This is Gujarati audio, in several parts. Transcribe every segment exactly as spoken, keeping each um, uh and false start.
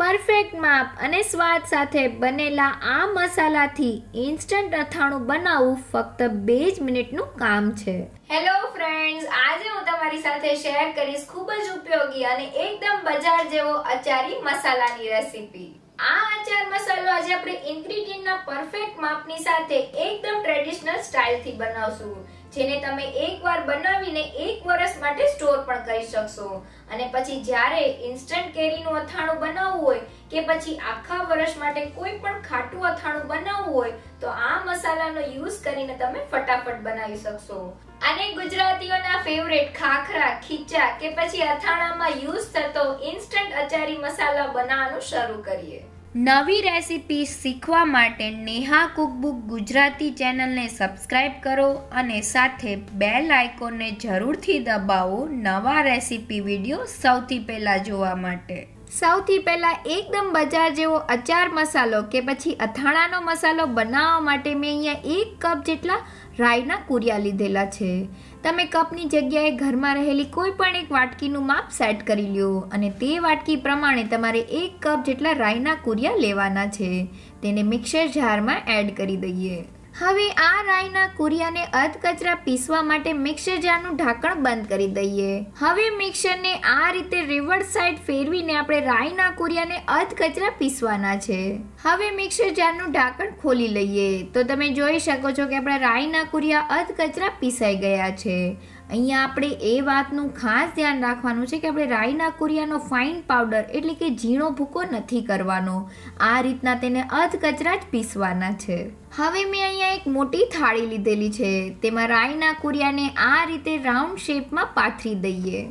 પરફેક્ટ માપ અને સ્વાદ સાથે બનેલા આ મસાલાથી ઇન્સ્ટન્ટ અથાણું બનાવવું ફક્ત બે જ મિનિટનું કામ છે। હેલો ફ્રેન્ડ્સ, આજે હું તમારી સાથે શેર કરીશ ખૂબ જ ઉપયોગી અને એકદમ બજાર જેવો અચારી મસાલાની રેસીપી। આ અચાર મસાલો આજે આપણે ઇન્ગ્રેડિયન્ટના પરફેક્ટ માપની સાથે એકદમ ટ્રેડિશનલ સ્ટાઇલથી બનાવશું, જેને તમે એકવાર બનાવીને એક વર્ષ માટે સ્ટોર પણ કરી શકશો અને પછી જ્યારે ઇન્સ્ટન્ટ કેરીનું અથાણું બનાવવું હોય કે પછી આખા વર્ષ માટે કોઈ પણ ખાટું અથાણું બનાવવું હોય તો આ મસાલાનો યુઝ કરીને તમે ફટાફટ બનાવી શકશો। અને ગુજરાતીઓના ફેવરેટ ખાખરા, ખીચા કે પછી અથાણામાં યુઝ થતો ઇન્સ્ટન્ટ અચારી મસાલા બનાવવાનું શરૂ કરીએ। નવી રેસીપી શીખવા માટે નેહા કુકબુક ગુજરાતી ચેનલને સબસ્ક્રાઇબ કરો અને સાથે બેલ આઇકોનને જરૂરથી દબાવો નવા રેસીપી વિડીયો સૌથી પહેલા જોવા માટે। સૌથી પહેલા એકદમ બજાર જેવો અચાર મસાલો કે પછી અથાણાનો મસાલો બનાવવા માટે મેં અહીંયા એક કપ જેટલા રાઈના કુરિયા લીધેલા છે। તમે કપની જગ્યાએ ઘરમાં રહેલી કોઈ પણ એક વાટકીનું માપ સેટ કરી લ્યો અને તે વાટકી પ્રમાણે તમારે એક કપ જેટલા રાઈના કુરિયા લેવાના છે। તેને મિક્સર જારમાં એડ કરી દઈએ। હવે આ રાઈના કુરિયાને અધકચરા પીસવા માટે મિક્સર જારનું ઢાંકણ બંધ કરી દઈએ। હવે મિક્સરને આ રીતે રિવર્સ સાઈડ ફેરવીને આપણે રાઈના કુરિયાને અધકચરા પીસવાના છે। હવે મિક્સર જારનું ઢાંકણ ખોલી લઈએ તો તમે જોઈ શકો છો કે આપણા રાઈના કુરિયા અધકચરા પીસાઈ ગયા છે। અહીંયા આપણે એ વાતનું ખાસ ધ્યાન રાખવાનું છે કે આપણે રાઈના કુરિયાનો ફાઇન પાવડર એટલે કે ઝીણો ભૂકો નથી કરવાનો, આ રીતના તેને અધકચરા જ પીસવાના છે। હવે મેં અહીંયા એક મોટી થાળી લીધેલી છે, તેમાં રાઈના કુરિયાને આ રીતે રાઉન્ડ શેપમાં પાથરી દઈએ।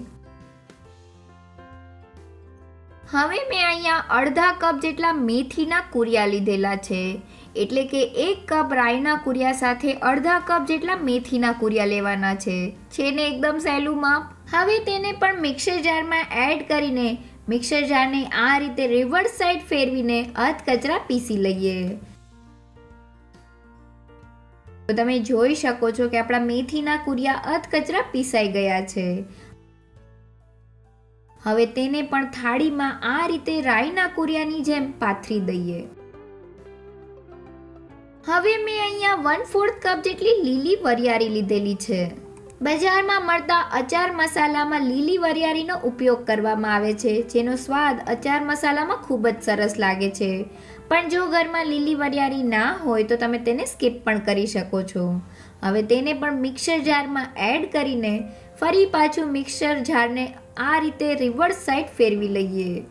હવે મેં અહીંયા અડધા કપ જેટલા મેથીના કુરિયા લીધેલા છે, એટલે કે એક કપ રાઈના કુરિયા સાથે અડધા કપ જેટલા મેથીના કુરિયા લેવાના છે। છે ને એકદમ સહેલું માપ। હવે તેને પણ મિક્સર જારમાં એડ કરીને મિક્સર જારને આ રીતે રિવર્સ સાઈડ ફેરવીને અધકચરા પીસી લઈએ। તો તમે જોઈ શકો છો કે આપણા મેથીના કુરિયા અધકચરા પીસાઈ ગયા છે। હવે તેને પણ થાળીમાં આ રીતે રાઈના કુરિયાની જેમ પાથરી દઈએ। હવે મેં અહીંયા વન ફોર્થ કપ જેટલી લીલી વરિયાળી લીધેલી છે। બજારમાં મળતા અચાર મસાલામાં લીલી વરિયાળીનો ઉપયોગ કરવામાં આવે છે, જેનો સ્વાદ અચાર મસાલામાં ખૂબ જ સરસ લાગે છે। પણ જો ઘરમાં લીલી વરિયાળી ના હોય તો તમે તેને સ્કીપ પણ કરી શકો છો। હવે તેને પણ મિક્સર જારમાં એડ કરીને ફરી પાછું મિક્સર જારને આ રીતે રિવર્સ સાઈડ ફેરવી લઈએ।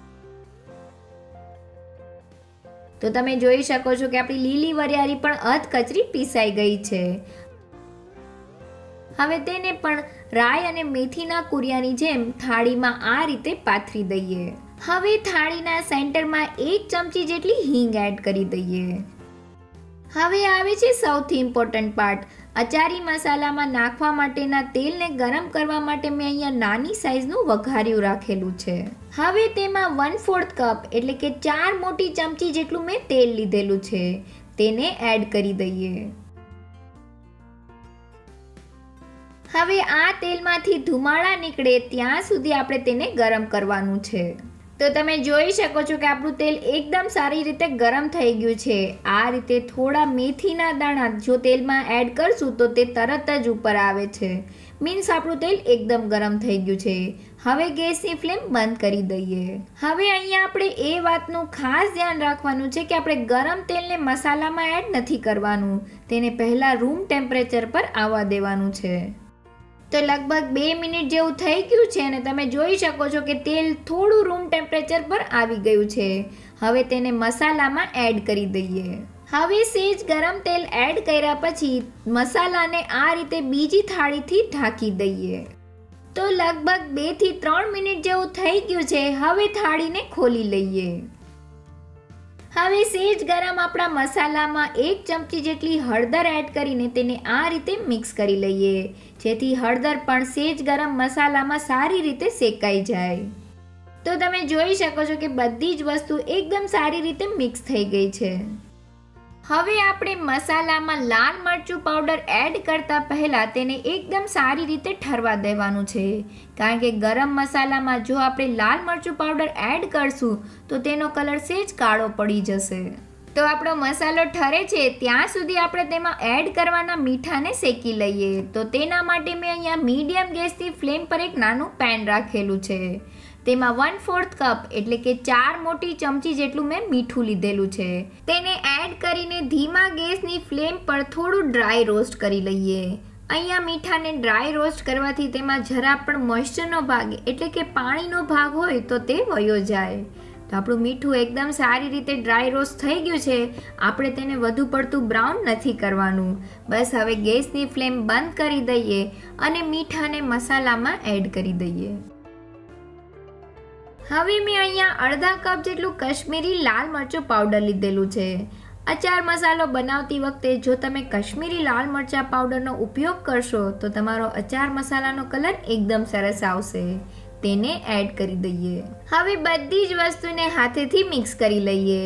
તો તમે જોઈ શકો છો કે આપણી લીલી વરિયાળી પણ અધકચરી પીસાઈ ગઈ છે। હવે તેને પણ રાઈ અને મેથીના કુરિયાની જેમ થાળીમાં આ રીતે પાથરી દઈએ। હવે થાળીના સેન્ટરમાં એક ચમચી જેટલી હિંગ એડ કરી દઈએ। હવે આવે છે સૌથી ઇમ્પોર્ટન્ટ પાર્ટ, અચારી મસાલામાં નાખવા માટેના તેલને ગરમ કરવા માટે મેં અહીંયા નાની સાઈઝનું વઘાર્યું રાખેલું છે। હવે તેમાં વન ફોર્થ કપ એટલે કે ચાર મોટી ચમચી જેટલું મેં તેલ લીધેલું છે, તેને એડ કરી દઈએ। હવે આ તેલમાંથી ધુમાડા નીકળે ત્યાં સુધી આપણે તેને ગરમ કરવાનું છે। તો તમે જોઈ શકો છો કે આપણું તેલ એકદમ સારી રીતે ગરમ થઈ ગયું છે। આ રીતે થોડા મેથીના દાણા જો તેલમાં એડ કરશું તો તે તરત જ ઉપર આવે છે, મીન્સ આપણું તેલ એકદમ ગરમ થઈ ગયું છે। હવે ગેસની ફ્લેમ બંધ કરી દઈએ। હવે અહીંયા આપણે એ વાતનું ખાસ ધ્યાન રાખવાનું છે કે આપણે ગરમ તેલને મસાલામાં એડ નથી કરવાનું, તેને પહેલા રૂમ ટેમ્પરેચર પર આવવા દેવાનું છે। તો લગભગ બે મિનિટ જેવું થઈ ગયું છે અને તમે જોઈ શકો છો કે તેલ થોડું રૂમ ટેમ્પરેચર પર આવી ગયું છે। હવે તેને મસાલામાં એડ કરી દઈએ। હવે સેજ ગરમ તેલ એડ કર્યા પછી મસાલાને આ રીતે બીજી થાળીથી ઢાંકી દઈએ। તો લગભગ બે થી ત્રણ મિનિટ જેવું થઈ ગયું છે। હવે થાળીને ખોલી લઈએ। હવે સેજ ગરમ આપણા મસાલામાં એક ચમચી જેટલી હળદર એડ કરીને તેને આ રીતે મિક્સ કરી લઈએ, જેથી હળદર પણ સેજ ગરમ મસાલામાં સારી રીતે શેકાઈ જાય। તો તમે જોઈ શકો છો કે બધી જ વસ્તુ એકદમ સારી રીતે મિક્સ થઈ ગઈ છે। હવે આપણે મસાલામાં લાલ મરચું પાવડર એડ કરતા પહેલા તેને એકદમ સારી રીતે ઠરવા દેવાનું છે, કારણ કે ગરમ મસાલામાં જો આપણે લાલ મરચું પાવડર એડ કરશું તો તેનો કલર સેજ કાળો પડી જશે. તો આપણો મસાલો ઠરે છે ત્યાં સુધી આપણે તેમાં એડ કરવાના મીઠાને શેકી લઈએ. તો તેના માટે મેં અહીંયા મીડિયમ ગેસથી ફ્લેમ પર એક નાનું પેન રાખેલું છે. તેમાં વન ફોર્થ કપ એટલે કે ચાર મોટી ચમચી જેટલું મેં મીઠું લીધેલું છે. તેને એડ કરીને ધીમા ગેસની ફ્લેમ પર થોડું ડ્રાય રોસ્ટ કરી લઈએ. અહીંયા મીઠાને ડ્રાય રોસ્ટ કરવાથી તેમાં જરા પણ મોઇસ્ચરનો ભાગ એટલે કે પાણીનો ભાગ હોય તો તે વયો જાય. તો આપણું મીઠું એકદમ સારી રીતે ડ્રાય રોસ્ટ થઈ ગયું છે. આપણે તેને વધુ પડતું બ્રાઉન નથી કરવાનું. બસ હવે ગેસની ફ્લેમ બંધ કરી દઈએ અને મીઠાને મસાલામાં એડ કરી દઈએ. હવે મેં અહીંયા અડધા કપ જેટલું કશ્મીરી લાલ મરચું પાવડર લીધેલું છે. અચાર મસાલો બનાવતી વખતે જો તમે કશ્મીરી લાલ મરચાં પાવડરનો ઉપયોગ કરશો તો તમારો અચાર મસાલાનો કલર એકદમ સરસ આવશે. તેને એડ કરી દઈએ. હવે બધી જ વસ્તુને હાથેથી મિક્સ કરી લઈએ.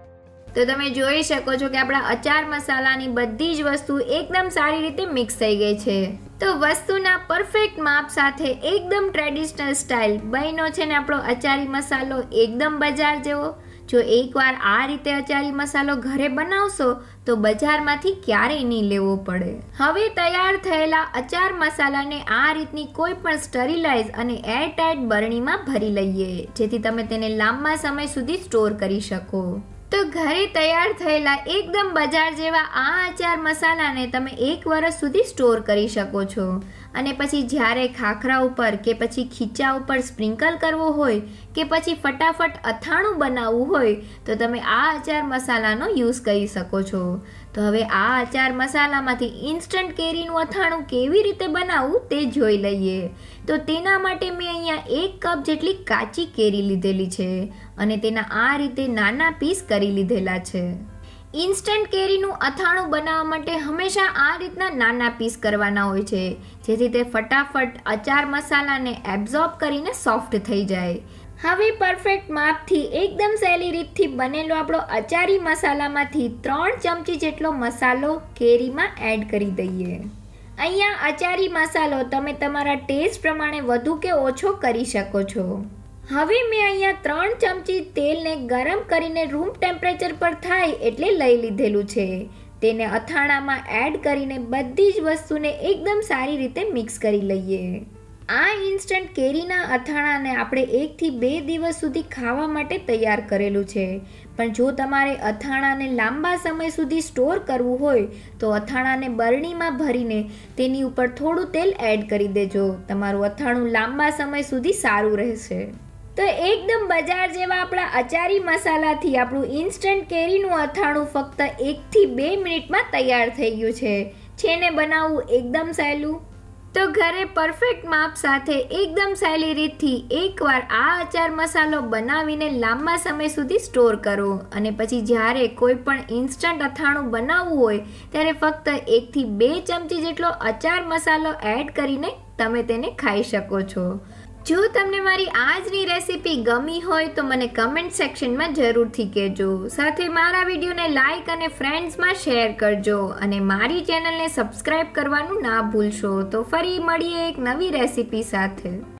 તો તમે જોઈ શકો છો કે આપણા અચાર મસાલાની બધી જ વસ્તુ એકદમ સારી રીતે મિક્સ થઈ ગઈ છે. તો વસ્તુના પરફેક્ટ માપ સાથે એકદમ ટ્રેડિશનલ સ્ટાઇલ બન્યો છે ને આપણો અચારી મસાલો એકદમ બજાર જેવો. જો એકવાર આ રીતે અચારી મસાલો ઘરે બનાવશો તો બજારમાંથી ક્યારેય નહીં લેવો પડે. હવે તૈયાર થયેલા અચાર મસાલાને આ રીતની કોઈ પણ સ્ટરીલાઇઝ અને એરટાઇટ બરણીમાં ભરી લઈએ, જેથી તમે તેને લાંબા સમય સુધી સ્ટોર કરી શકો. તો ઘરે તૈયાર થયેલા એકદમ બજાર જેવા આ અચાર મસાલાને તમે એક વર્ષ સુધી સ્ટોર કરી શકો છો. અને પછી જ્યારે ખાખરા ઉપર કે પછી ખીચા ઉપર સ્પ્રિંકલ કરવો હોય કે પછી ફટાફટ અથાણું બનાવવું હોય તો તમે આ અચાર મસાલાનો યુઝ કરી શકો છો. તો હવે આ અચાર મસાલામાંથી ઇન્સ્ટન્ટ કેરીનું અથાણું કેવી રીતે બનાવવું તે જોઈ લઈએ. તો તેના માટે મેં અહીંયા એક કપ જેટલી કાચી કેરી લીધેલી છે અને તેના આ રીતે નાના પીસ કરી લીધેલા છે. ઇન્સ્ટન્ટ કેરીનું અથાણું બનાવવા માટે હંમેશા આ રીતના નાના પીસ કરવાના હોય છે, જેથી તે ફટાફટ અચાર મસાલાને એબ્ઝોર્બ કરીને સોફ્ટ થઈ જાય. હવે પરફેક્ટ માપથી એકદમ સહેલી રીતથી બનેલો આપણો અચારી મસાલામાંથી ત્રણ ચમચી જેટલો મસાલો કેરીમાં એડ કરી દઈએ. અહીંયા અચારી મસાલો તમે તમારા ટેસ્ટ પ્રમાણે વધુ કે ઓછો કરી શકો છો. હવે મેં અહીંયા ત્રણ ચમચી તેલને ગરમ કરીને રૂમ ટેમ્પરેચર પર થાય એટલે લઈ લીધેલું છે. તેને અથાણામાં એડ કરીને બધી જ વસ્તુને એકદમ સારી રીતે મિક્સ કરી લઈએ. આ ઇન્સ્ટન્ટ કેરીના અથાણાને આપણે એકથી બે દિવસ સુધી ખાવા માટે તૈયાર કરેલું છે. પણ જો તમારે અથાણાને લાંબા સમય સુધી સ્ટોર કરવું હોય તો અથાણાને બરણીમાં ભરીને તેની ઉપર થોડું તેલ એડ કરી દેજો. તમારું અથાણું લાંબા સમય સુધી સારું રહેશે. તો એકદમ બજાર જેવા આપણા અચારી મસાલાથી આપણું ઇન્સ્ટન્ટ કેરીનું અથાણું ફક્ત એકથી બે મિનિટમાં તૈયાર થઈ ગયું છે. છે ને બનાવવું એકદમ સહેલું. તો ઘરે પરફેક્ટ માપ સાથે એકદમ સહેલી રીતથી એકવાર આ અચાર મસાલો બનાવીને લાંબા સમય સુધી સ્ટોર કરો અને પછી જ્યારે કોઈ પણ ઇન્સ્ટન્ટ અથાણું બનાવવું હોય ત્યારે ફક્ત એકથી બે ચમચી જેટલો અચાર મસાલો એડ કરીને તમે તેને ખાઈ શકો છો. જો તમને મારી આજની રેસીપી ગમી હોય તો મને કમેન્ટ સેક્શનમાં જરૂરથી કહેજો. સાથે મારા વિડીયોને લાઇક અને ફ્રેન્ડ્સમાં શેર કરજો અને મારી ચેનલને સબસ્ક્રાઈબ કરવાનું ના ભૂલશો. તો ફરી મળીએ એક નવી રેસીપી સાથે.